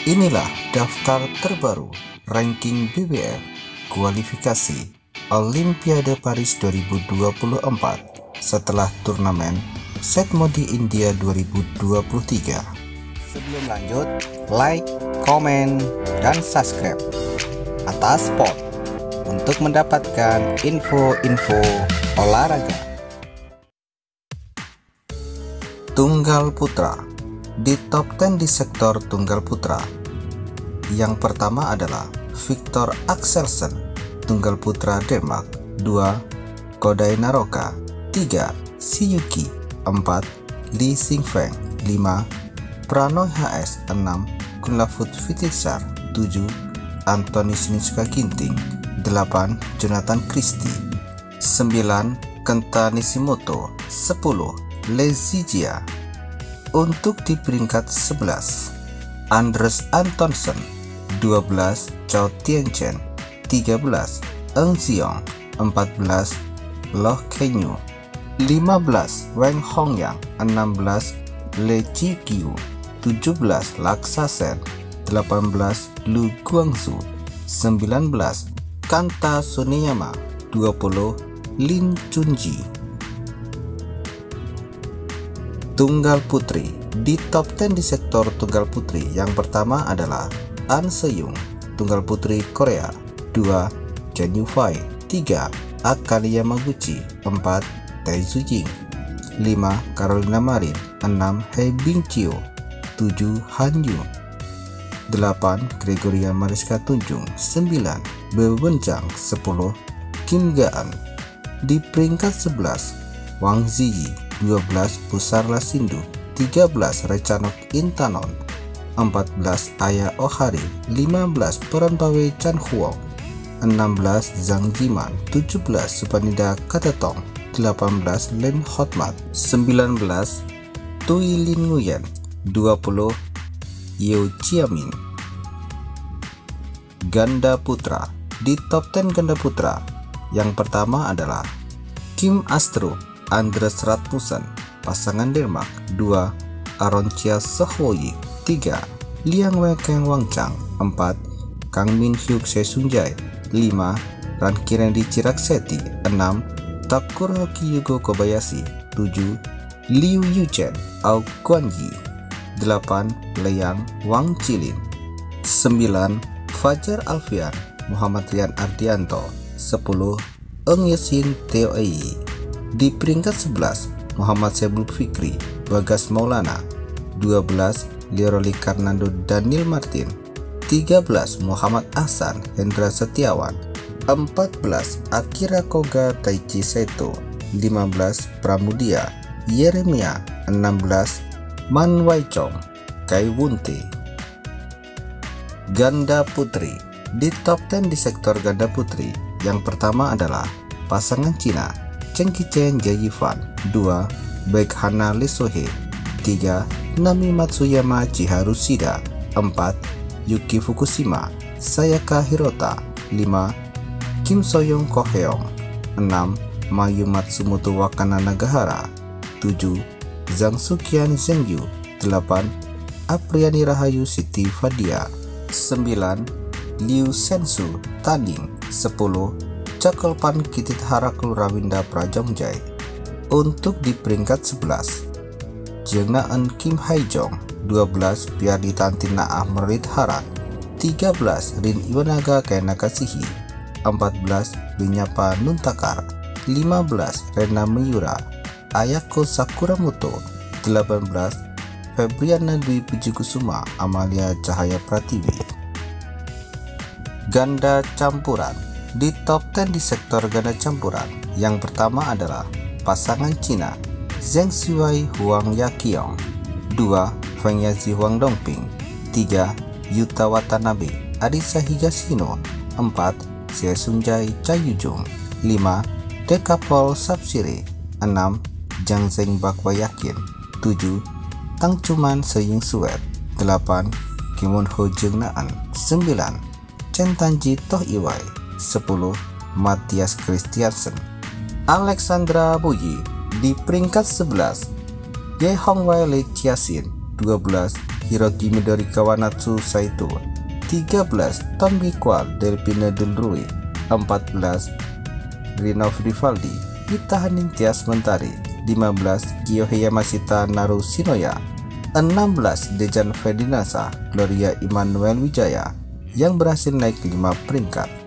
Inilah daftar terbaru ranking BWF kualifikasi Olimpiade Paris 2024 setelah turnamen Set Modi India 2023. Sebelum lanjut, like, komen, dan subscribe atas spot untuk mendapatkan info-info olahraga. Tunggal putra. Di top 10 di sektor tunggal putra, yang pertama adalah Victor Axelsen, tunggal putra Denmark. 2. Kodai Naroka. 3. Shiyuki. 4. Lee Xingfeng. 5. Pranoy HS. 6. Kunlavut Vitisar. 7. Anthony Sinisuka Ginting. 8. Jonathan Christie. 9. Kenta Nishimoto. 10. Lee Zijia. Untuk di peringkat 11, Anders Antonsen. 12. Chao Tianchen. 13. Eng Xiong. 14. Loh Kenyu. 15. Wang Hongyang. 16. Lee Jikyu. 17. Laksa Sen. 18. Lu Guangzhou. 19. Kanta Suneyama. 20. Lin Chunji. Tunggal putri. Di top 10 di sektor tunggal putri, yang pertama adalah An Se-young, tunggal putri Korea. 2. Chen Yufei. 3. Akane Yamaguchi. 4. Tae Su-jing. 5. Carolina Marin. 6. Hei Bingchio. 7. Han Yu. 8. Gregoria Mariska Tunjung. 9. Beo Wenjang. 10. Kim Gaan. Di peringkat 11, Wang Ziyi. 12. Pusarla Sindu. 13. Rechanok Intanon. 14. Aya Ohari. 15. Peranbawe Chan Huong. 16. Zhang Jiman. 17. Supanida Katetong. 18. Len Hotmat. 19. Tui Lin Nguyen. 20. Yeo Chiamin. Ganda putra. Di top 10 ganda putra, yang pertama adalah Kim Astrup, Andres Rasmussen, pasangan Denmark. 2. Aroncia Sohwoyi. 3. Liang Weikeng Wangchang. 4. Kang Min Hyuk Sesunjai. 5. Rankirendi Chirakseti. 6. Takuroki Yugo Kobayashi. 7. Liu Yuchen Au Guanyi. 8. Leyang Wang Chilin. 9. Fajar Alfian Muhammad Rian Ardianto. 10. Eng Yesin Theo Ei. Di peringkat 11, Muhammad Sebul Fikri Bagas Maulana. 12. Leroy Karnando Daniel Martin. 13. Muhammad Ahsan Hendra Setiawan. 14. Akira Koga Taichi Saito. 15. Pramudia Yeremia. 16. Man Waichong Kai Wunte. Ganda putri. Di top 10 di sektor ganda putri, yang pertama adalah pasangan Cina Chen Qichen Jia Yifan. 2. Baek Hana Lee Sohee. 3. Nami Matsuyama Chiharu Shida. 4. Yuki Fukushima Sayaka Hirota. 5. Kim Soyoung Ko Heong. 6. Mayu Matsumoto Wakana Nagahara. 7. Zhang Suqian Zhengyu. 8. Apriani Rahayu Siti Fadia. 9. Liu Sensu Taning. 10. Cakelpan Kitit Harakul Rawinda Prajomjai. Untuk di peringkat 11, Jengnaan Kim Haijong. 12. Piardi Tantin Naah Merit Haran. 13. Rin Iwanaga Kainakasihi. 14. Binyapa Nuntakar. 15. Rena Miura Ayako Sakuramoto. 18. Febriana Dwi Pujikusuma Amalia Cahaya Pratiwi. Ganda campuran. Di top 10 di sektor ganda campuran, yang pertama adalah pasangan Cina Zheng Xuai Huang Yaqiong. 2. Feng Yazi Huang Dongping. 3. Yuta Watanabe Arisa Higashino. 4. Xie Sunjai Cha Yujung. 5. Dekapol Sapsire. 6. Jang Zheng Bakwa Yakin. 7. Tang Cuman Seying Suet. 8. Kimun Ho Jengnaan. 9. Chen Tanji Toh Iwai. 10. Matthias Christiansen. Alexandra Buyi di peringkat 11, Ye Hongwei Lee Chiasin 12. Hiroki Midori Kawanatsu Saito. 13. Tom Gikwal Delphine Delrui. 14. Rinov Rivaldi Gita Haningtyas Mentari. 15. Kyohei Yamashita Naru Shinoya. 16. Dejan Ferdinasa Gloria Immanuel Wijaya yang berhasil naik 5 peringkat.